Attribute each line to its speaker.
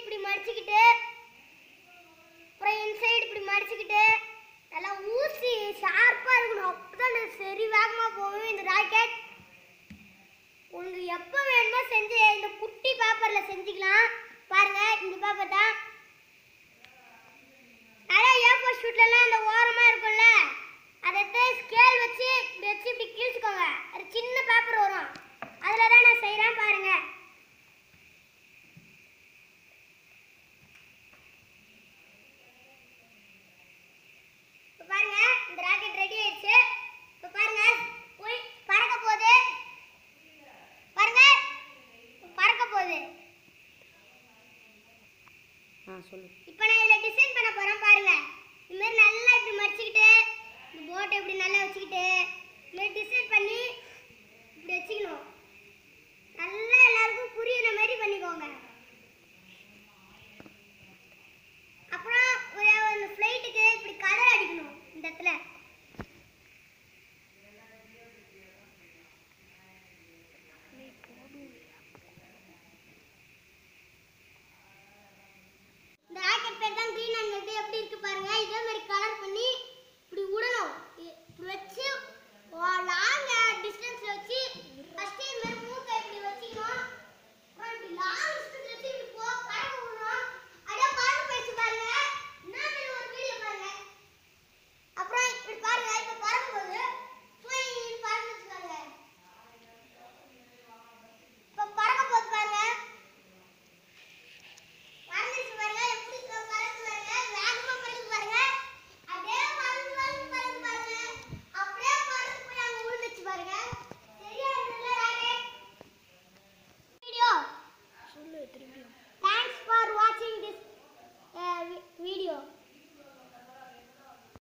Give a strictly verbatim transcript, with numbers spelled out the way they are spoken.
Speaker 1: இப்படி மடிச்சுக்கிட்டு அப்புறம் இன்சைடு இப்படி மடிச்சுக்கிட்டு நல்லா ஊசி ஷார்ப்பாக இருக்கணும். அப்போதான் சரி வேகமாக போகும் இந்த ராக்கெட். உங்களுக்கு எப்போ வேணுமோ செஞ்சு இந்த குட்டி பேப்பரில் செஞ்சுக்கலாம். பாருங்க இந்த பேப்பர் தான். நிறைய ஏ ஃபோர் ஷீட்லலாம் இந்த ஓரமாக இருக்கும்ல, அதை எடுத்து ஸ்கேல் வச்சு இப்படி வச்சு இப்படி கிழிச்சுக்கோங்க. அது சின்ன பேப்பர் வரும், அதில் தான் நான் செய்கிறேன் பாருங்க. இப்போ பாருங்க இந்த ராக்கெட் ரெடி ஆயிடுச்சு. இப்போ பாருங்க போய் பறக்க போகுது. பாருங்க பறக்க போகுது. இப்போ நான் இதில் டிசைன் பண்ண போகிறேன் பாருங்க. இது மாதிரி நல்லா இப்படி மடிச்சுக்கிட்டு இந்த போட்டை இப்படி நல்லா வச்சுக்கிட்டு இது மாதிரி டிசைன் பண்ணி இப்படி வச்சுக்கணும். நல்லா